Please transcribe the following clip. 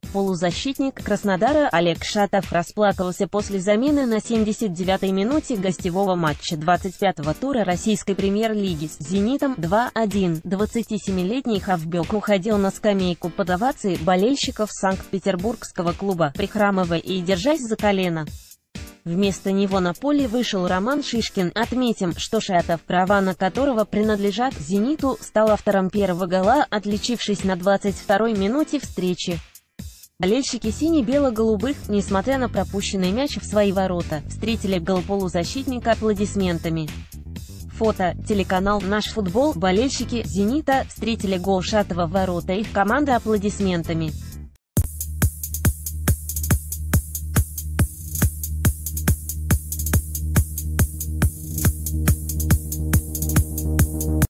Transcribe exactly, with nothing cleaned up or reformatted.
Полузащитник Краснодара Олег Шатов расплакался после замены на семьдесят девятой минуте гостевого матча двадцать пятого тура российской премьер-лиги с «Зенитом» два один. двадцатисемилетний хавбек уходил на скамейку под овации болельщиков санкт-петербургского клуба, прихрамывая и держась за колено. Вместо него на поле вышел Роман Шишкин. Отметим, что Шатов, права на которого принадлежат «Зениту», стал автором первого гола, отличившись на двадцать второй минуте встречи. Болельщики сине-бело-голубых, несмотря на пропущенный мяч в свои ворота, встретили гол полузащитника аплодисментами. Фото. Телеканал «Наш футбол». Болельщики «Зенита» встретили гол Шатова в ворота их команды аплодисментами.